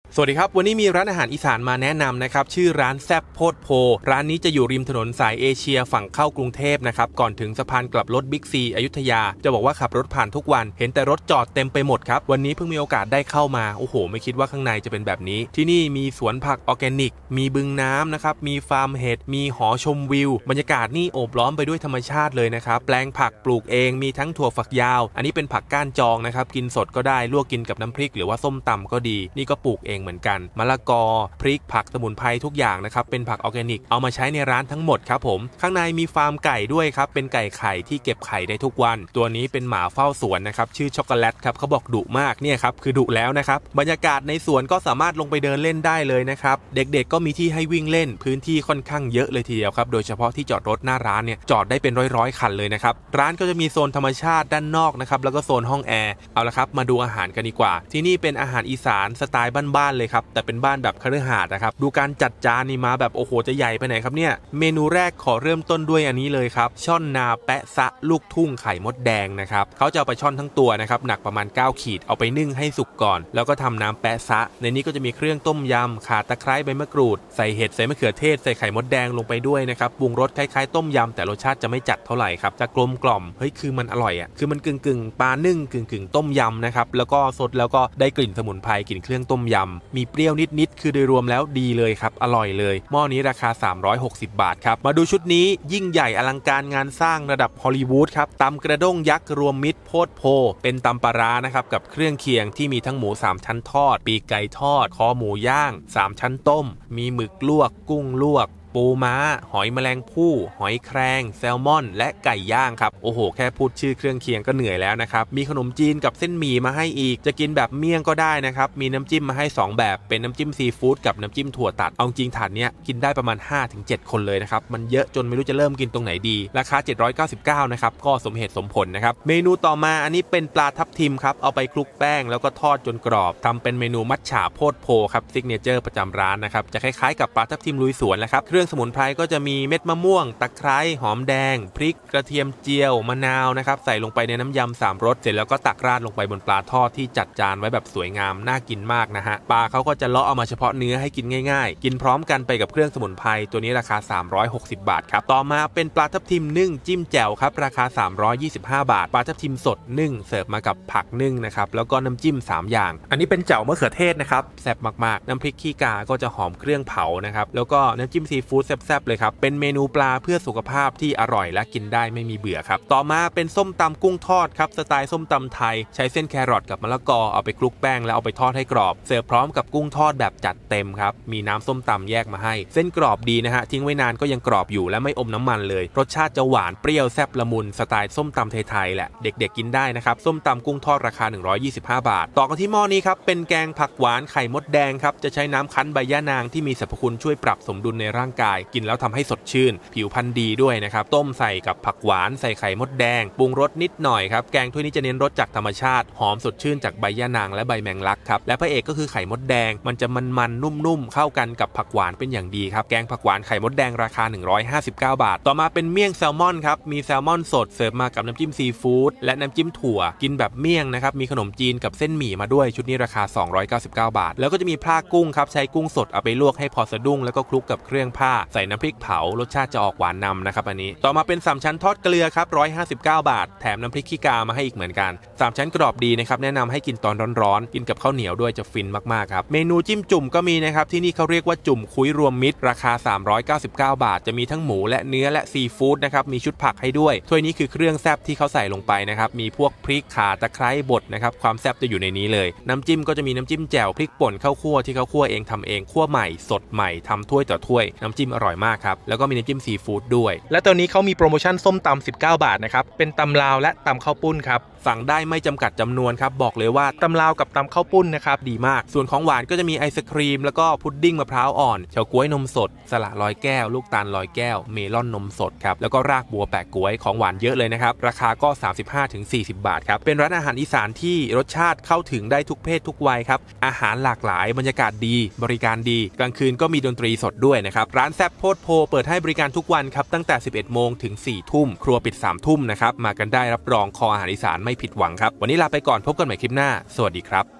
สวัสดีครับวันนี้มีร้านอาหารอีสานมาแนะนำนะครับชื่อร้านแซบโพดโพร้านนี้จะอยู่ริมถนนสายเอเชียฝั่งเข้ากรุงเทพนะครับก่อนถึงสะพานกลับรถบิ๊กซีอยุธยาจะบอกว่าขับรถผ่านทุกวันเห็นแต่รถจอดเต็มไปหมดครับวันนี้เพิ่งมีโอกาสได้เข้ามาโอ้โหไม่คิดว่าข้างในจะเป็นแบบนี้ที่นี่มีสวนผักออร์แกนิกมีบึงน้ำนะครับมีฟาร์มเห็ดมีหอชมวิวบรรยากาศนี่โอบล้อมไปด้วยธรรมชาติเลยนะครับแปลงผักปลูกเองมีทั้งถั่วฝักยาวอันนี้เป็นผักก้านจองนะครับกินสดก็ได้ลวกกินกับน้ำพริกหรือว่าส้มตำก็ดีนี่ก็ปลูกเองเหมือนกันมะละกอพริกผักสมุนไพรทุกอย่างนะครับเป็นผักออร์แกนิกเอามาใช้ในร้านทั้งหมดครับผมข้างในมีฟาร์มไก่ด้วยครับเป็นไก่ไข่ที่เก็บไข่ได้ทุกวันตัวนี้เป็นหมาเฝ้าสวนนะครับชื่อช็อกโกแลตครับเขาบอกดุมากเนี่ยครับคือดุแล้วนะครับบรรยากาศในสวนก็สามารถลงไปเดินเล่นได้เลยนะครับเด็กๆก็มีที่ให้วิ่งเล่นพื้นที่ค่อนข้างเยอะเลยทีเดียวครับโดยเฉพาะที่จอดรถหน้าร้านเนี่ยจอดได้เป็นร้อยๆคันเลยนะครับร้านก็จะมีโซนธรรมชาติด้านนอกนะครับแล้วก็โซนห้องแอร์เอาละครับมาดูอาหารกันดีกว่าที่นี่เป็นอาหารอีสานสไตล์บ้านๆเลยครับแต่เป็นบ้านแบบคฤหาสน์นะครับดูการจัดจานนี่มาแบบโอ้โหจะใหญ่ไปไหนครับเนี่ยเมนูแรกขอเริ่มต้นด้วยอันนี้เลยครับช่อนนาแปะซะลูกทุ่งไข่มดแดงนะครับเขาจะเอาไปช่อนทั้งตัวนะครับหนักประมาณ9ขีดเอาไปนึ่งให้สุกก่อนแล้วก็ทำน้ำแปะซะในนี้ก็จะมีเครื่องต้มยำข่าตะไคร้ใบมะกรูดใส่เห็ดใส่มะเขือเทศใส่ไข่มดแดงลงไปด้วยนะครับปรุงรสคล้ายๆต้มยำแต่รสชาติจะไม่จัดเท่าไหร่ครับจะกลมกล่อมเฮ้ยคือมันอร่อยอ่ะคือมันกึ่งปลานึ่งกึ่งต้มยำนะครับแล้วก็สดแล้วก็ได้กลิ่นสมุนไพรกลิ่นเครื่องต้มยำมีเปรี้ยวนิดๆคือโดยรวมแล้วดีเลยครับอร่อยเลยหม้อนี้ราคา360 บาทครับมาดูชุดนี้ยิ่งใหญ่อลังการงานสร้างระดับฮอลลีวูดครับตำกระด้งยักษ์รวมมิตรโพดโพเป็นตำปลาร้านะครับกับเครื่องเคียงที่มีทั้งหมู3ชั้นทอดปีกไก่ทอดคอหมูย่าง3ชั้นต้มมีหมึกลวกกุ้งลวกปูม้าหอยแมลงภู่หอยแครงแซลมอนและไก่ย่างครับโอ้โหแค่พูดชื่อเครื่องเคียงก็เหนื่อยแล้วนะครับมีขนมจีนกับเส้นหมี่มาให้อีกจะกินแบบเมี่ยงก็ได้นะครับมีน้ำจิ้มมาให้2แบบเป็นน้ำจิ้มซีฟู้ดกับน้ำจิ้มถั่วตัดเอาจริงถาดเนี้ยกินได้ประมาณ 5-7 คนเลยนะครับมันเยอะจนไม่รู้จะเริ่มกินตรงไหนดีราคา799นะครับก็สมเหตุสมผลนะครับเมนูต่อมาอันนี้เป็นปลาทับทิมครับเอาไปคลุกแป้งแล้วก็ทอดจนกรอบทำเป็นเมนูมัทฉ่าโพดโพครับซิกเนเจอร์ประจำร้านนะครับจะคล้ายๆกับปลาทับทิมลุยสวนแหละครับเครื่องสมุนไพรก็จะมีเม็ดมะม่วงตะไคร้หอมแดงพริกกระเทียมเจียวมะนาวนะครับใส่ลงไปในน้ำยำ3รสเสร็จแล้วก็ตักราดลงไปบนปลาทอดที่จัดจานไว้แบบสวยงามน่ากินมากนะฮะปลาเขาก็จะเลาะเอามาเฉพาะเนื้อให้กินง่ายๆกินพร้อมกันไปกับเครื่องสมุนไพรตัวนี้ราคา360 บาทครับต่อมาเป็นปลาทับทิมนึ่งจิ้มแจ่วครับราคา325 บาทปลาทับทิมสดนึ่งเสิร์ฟมากับผักนึ่งนะครับแล้วก็น้ำจิ้ม3อย่างอันนี้เป็นแจ่วมะเขือเทศนะครับแซ่บมากๆน้ำพริกขี้กาก็จะหอมเครื่องเผานะครับแล้วก็น้ำจิ้มซีฟู้ดแซ่บๆเลยครับเป็นเมนูปลาเพื่อสุขภาพที่อร่อยและกินได้ไม่มีเบื่อครับต่อมาเป็นส้มตำกุ้งทอดครับสไตล์ส้มตำไทยใช้เส้นแครอทกับมะละกอเอาไปคลุกแป้งแล้วเอาไปทอดให้กรอบเสิร์ฟพร้อมกับกุ้งทอดแบบจัดเต็มครับมีน้ำส้มตำแยกมาให้เส้นกรอบดีนะฮะทิ้งไว้นานก็ยังกรอบอยู่และไม่อมน้ำมันเลยรสชาติจะหวานเปรี้ยวแซ่บละมุนสไตล์ส้มตำไทยๆแหละเด็กๆกินได้นะครับส้มตำกุ้งทอดราคา125 บาทต่อกันที่หม้อนี้ครับเป็นแกงผักหวานไข่มดแดงครับจะใช้น้ำคั้นใบย่านางที่มีสรรพคุณช่วยปรับสมดุลในร่างกายกินแล้วทำให้สดชื่นผิวพรรณดีด้วยนะครับต้มใส่กับผักหวานใส่ไข่มดแดงปรุงรสนิดหน่อยครับแกงถ้วยนี้จะเน้นรสจากธรรมชาติหอมสดชื่นจากใบย่านางและใบแมงลักครับและพระเอกก็คือไข่มดแดงมันจะมันๆนุ่มๆเข้ากันกับผักหวานเป็นอย่างดีครับแกงผักหวานไข่มดแดงราคา159 บาทต่อมาเป็นเมี่ยงแซลมอนครับมีแซลมอนสดเสิร์ฟมากับน้ำจิ้มซีฟู้ดและน้ำจิ้มถั่วกินแบบเมี่ยงนะครับมีขนมจีนกับเส้นหมี่มาด้วยชุดนี้ราคา299 บาทแล้วก็จะมีพลากุ้งครับใช้กุ้งสดเอาไปลวกให้พอสะดุ้งแล้วก็คลุกกับเครื่องผ้าใส่น้ำพริกเผารสชาติจะออกหวานนำนะครับอันนี้ต่อมาเป็น3ชั้นทอดเกลือครับ159 บาทแถมน้ำพริกขี้กามาให้อีกเหมือนกัน3ชั้นกรอบดีนะครับแนะนำให้กินตอนร้อนๆกินกับข้าวเหนียวด้วยจะฟินมากๆครับเมนูจิ้มจุ่มก็มีนะครับที่นี่เขาเรียกว่าจุ่มคุยรวมมิตรราคา399 บาทจะมีทั้งหมูและเนื้อและซีฟู้ดนะครับมีชุดผักให้ด้วยถ้วยนี้คือเครื่องแซ่บที่เขาใส่ลงไปนะครับมีพวกพริกข่าตะไคร้บดนะครับความแซ่บจะอยู่ในนี้เลยน้ำจิ้มก็จะมีน้ำจิ้มแจ่วพริกป่นข้าวคั่วที่เขาคั่วเองทำเองคั่วใหม่สดใหม่ทำถ้วยต่อถ้วยน้ำจิ้มอร่อยมากครับแล้วก็มีน้ำจิ้มซีฟู้ดด้วยและตอนนี้เขามีโปรโมชั่นส้มตำ19 บาทนะครับเป็นตำลาวและตำข้าวปุ้นครับสั่งได้ไม่จำกัดจำนวนครับบอกเลยว่าตำลาวกับตำข้าวปุ้นนะครับดีมากส่วนของหวานก็จะมีไอศครีมแล้วก็พุดดิ้งมะพร้าวอ่อนเฉาก๊วยนมสดสละลอยแก้วลูกตาลลอยแก้วเมลอนนมสดครับแล้วก็รากบัวแปะก๊วยของหวานเยอะเลยนะครับราคาก็ 35-40 บาทครับเป็นร้านอาหารอีสานที่รสชาติเข้าถึงได้ทุกเพศทุกวัยครับอาหารหลากหลายบรรยากาศดีบริการดีกลางคืนก็มีดนตรีสดด้วยนะครับร้านแซ่บโพดโพเปิดให้บริการทุกวันครับตั้งแต่ 11 โมงถึง 4 ทุ่มครัวปิด 3 ทุ่มนะครับมากันได้รับรองคออาหารอีสานไม่ผิดหวังครับวันนี้ลาไปก่อนพบกันใหม่คลิปหน้าสวัสดีครับ